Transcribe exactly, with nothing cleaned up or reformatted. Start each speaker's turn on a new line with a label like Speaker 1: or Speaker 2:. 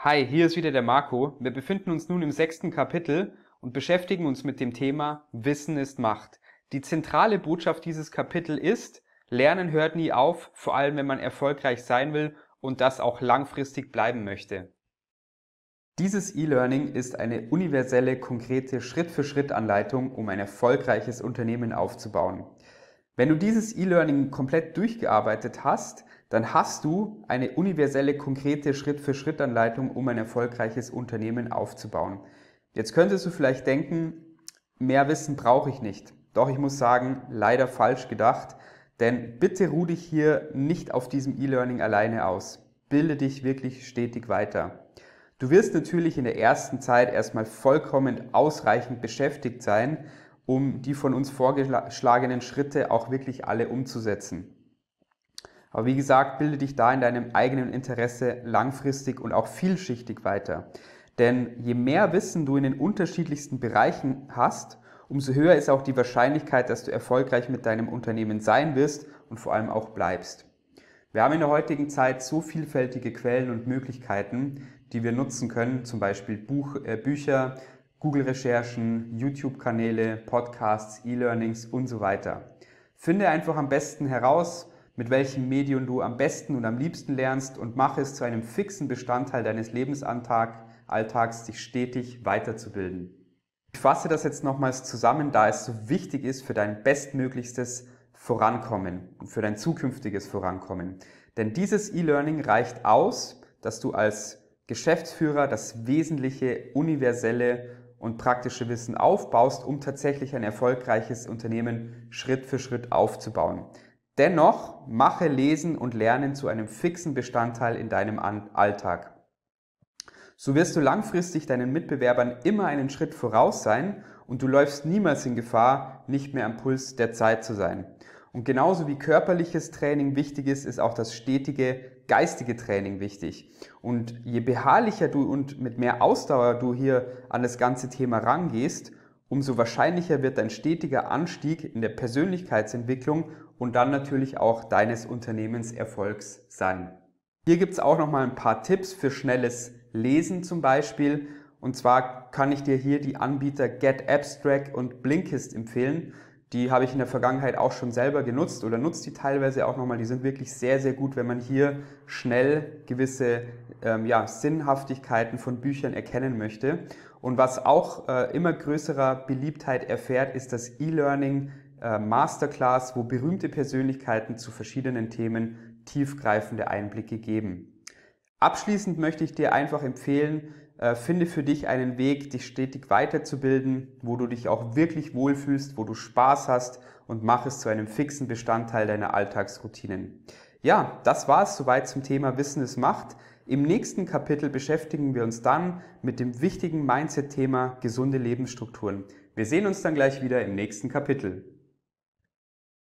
Speaker 1: Hi, hier ist wieder der Marco. Wir befinden uns nun im sechsten Kapitel und beschäftigen uns mit dem Thema Wissen ist Macht. Die zentrale Botschaft dieses Kapitels ist: Lernen hört nie auf, vor allem wenn man erfolgreich sein will und das auch langfristig bleiben möchte. Dieses E-Learning ist eine universelle, konkrete Schritt-für-Schritt-Anleitung, um ein erfolgreiches Unternehmen aufzubauen. Wenn du dieses E-Learning komplett durchgearbeitet hast, dann hast du eine universelle, konkrete Schritt-für-Schritt-Anleitung, um ein erfolgreiches Unternehmen aufzubauen. Jetzt könntest du vielleicht denken, mehr Wissen brauche ich nicht. Doch ich muss sagen, leider falsch gedacht, denn bitte ruh dich hier nicht auf diesem E-Learning alleine aus. Bilde dich wirklich stetig weiter. Du wirst natürlich in der ersten Zeit erstmal vollkommen ausreichend beschäftigt sein, um die von uns vorgeschlagenen Schritte auch wirklich alle umzusetzen. Aber wie gesagt, bilde dich da in deinem eigenen Interesse langfristig und auch vielschichtig weiter. Denn je mehr Wissen du in den unterschiedlichsten Bereichen hast, umso höher ist auch die Wahrscheinlichkeit, dass du erfolgreich mit deinem Unternehmen sein wirst und vor allem auch bleibst. Wir haben in der heutigen Zeit so vielfältige Quellen und Möglichkeiten, die wir nutzen können, zum Beispiel Buch, äh, Bücher, Google-Recherchen, YouTube-Kanäle, Podcasts, E-Learnings und so weiter. Finde einfach am besten heraus, mit welchem Medium du am besten und am liebsten lernst und mache es zu einem fixen Bestandteil deines Lebensalltags, dich stetig weiterzubilden. Ich fasse das jetzt nochmals zusammen, da es so wichtig ist für dein bestmöglichstes Vorankommen und für dein zukünftiges Vorankommen. Denn dieses E-Learning reicht aus, dass du als Geschäftsführer das wesentliche, universelle und praktische Wissen aufbaust, um tatsächlich ein erfolgreiches Unternehmen Schritt für Schritt aufzubauen. Dennoch mache Lesen und Lernen zu einem fixen Bestandteil in deinem Alltag. So wirst du langfristig deinen Mitbewerbern immer einen Schritt voraus sein und du läufst niemals in Gefahr, nicht mehr am Puls der Zeit zu sein. Und genauso wie körperliches Training wichtig ist, ist auch das stetige geistige Training wichtig. Und je beharrlicher du und mit mehr Ausdauer du hier an das ganze Thema rangehst, umso wahrscheinlicher wird dein stetiger Anstieg in der Persönlichkeitsentwicklung und dann natürlich auch deines Unternehmenserfolgs sein. Hier gibt es auch noch mal ein paar Tipps für schnelles Lesen zum Beispiel. Und zwar kann ich dir hier die Anbieter GetAbstract und Blinkist empfehlen. Die habe ich in der Vergangenheit auch schon selber genutzt oder nutze die teilweise auch nochmal. Die sind wirklich sehr, sehr gut, wenn man hier schnell gewisse ähm, ja, Sinnhaftigkeiten von Büchern erkennen möchte. Und was auch äh, immer größerer Beliebtheit erfährt, ist das E-Learning äh, Masterclass, wo berühmte Persönlichkeiten zu verschiedenen Themen tiefgreifende Einblicke geben. Abschließend möchte ich dir einfach empfehlen, äh, finde für dich einen Weg, dich stetig weiterzubilden, wo du dich auch wirklich wohlfühlst, wo du Spaß hast und mach es zu einem fixen Bestandteil deiner Alltagsroutinen. Ja, das war es soweit zum Thema Wissen ist Macht. Im nächsten Kapitel beschäftigen wir uns dann mit dem wichtigen Mindset-Thema gesunde Lebensstrukturen. Wir sehen uns dann gleich wieder im nächsten Kapitel.